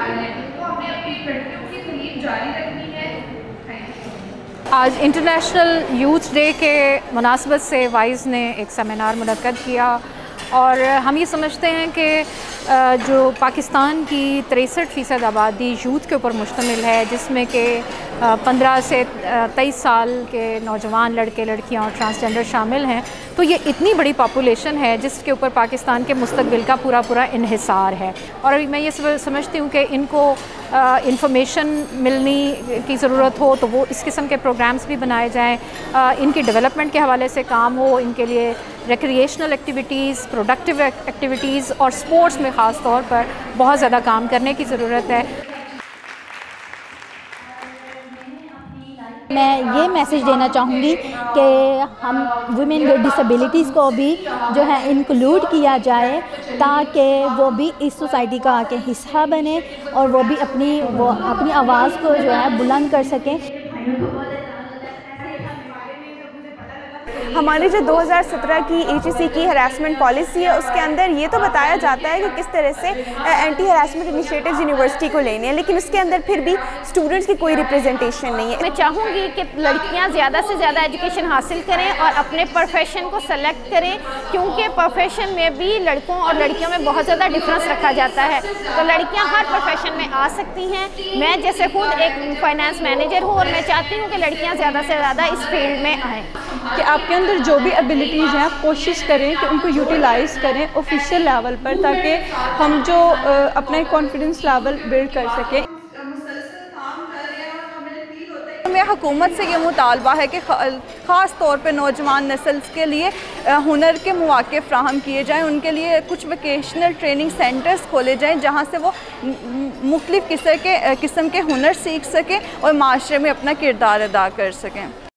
हैं उनको हमने अपनी लड़कियों की तालीम जारी रखनी है। आज इंटरनेशनल यूथ डे के मुनासबत से वाइज़ ने एक सेमिनार मुनक्कद किया और हम ये समझते हैं कि जो पाकिस्तान की 63% आबादी यूथ के ऊपर मुश्तमिल है, जिसमें कि 15 से 23 साल के नौजवान लड़के लड़कियां और ट्रांसजेंडर शामिल हैं, तो ये इतनी बड़ी पॉपुलेशन है जिसके ऊपर पाकिस्तान के मुस्तकबिल का पूरा इन्हिसार है। और अभी मैं ये समझती हूँ कि इनको इंफॉर्मेशन मिलनी की ज़रूरत हो तो वो इस किस्म के प्रोग्राम्स भी बनाए जाएँ, इनकी डेवलपमेंट के हवाले से काम हो, इनके लिए रिक्रिएशनल एक्टिविटीज़, प्रोडक्टिव एक्टिविटीज़ और स्पोर्ट्स में ख़ास तौर पर बहुत ज़्यादा काम करने की ज़रूरत है। मैं ये मैसेज देना चाहूँगी कि हम वुमेन विद डिसेबिलिटीज़ को भी जो है इंक्लूड किया जाए ताकि वो भी इस सोसाइटी का आके हिस्सा बने और वो भी अपनी आवाज़ को जो है बुलंद कर सकें। हमारी जो 2017 की HEC की हरासमेंट पॉलिसी है उसके अंदर ये तो बताया जाता है कि किस तरह से एंटी हरासमेंट इनिशिएटिव्स यूनिवर्सिटी को लेने हैं, लेकिन उसके अंदर फिर भी स्टूडेंट्स की कोई रिप्रेजेंटेशन नहीं है। मैं चाहूँगी कि लड़कियाँ ज़्यादा से ज़्यादा एजुकेशन हासिल करें और अपने प्रोफेशन को सेलेक्ट करें, क्योंकि प्रोफेशन में भी लड़कों और लड़कियों में बहुत ज़्यादा डिफरेंस रखा जाता है। तो लड़कियाँ हर प्रोफेशन में आ सकती हैं। मैं जैसे खुद एक फाइनेंस मैनेजर हूँ और मैं चाहती हूँ कि लड़कियाँ ज़्यादा से ज़्यादा इस फील्ड में आएँ। कि आपके अंदर जो भी एबिलिटीज़ हैं आप कोशिश करें कि उनको यूटिलाइज़ करें ऑफिशियल लेवल पर, ताकि हम जो अपना कॉन्फिडेंस लेवल बिल्ड कर सकें। हमें हुकूमत से ये मुतालबा है कि ख़ास तौर पे नौजवान नस्ल के लिए हुनर के मौके फ़राहम किए जाएँ, उनके लिए कुछ वोकेशनल ट्रेनिंग सेंटर्स खोले जाएँ जहाँ से वो मुख्तलिफ़ किस्म के हुनर सीख सकें और माशरे में अपना किरदार अदा कर सकें।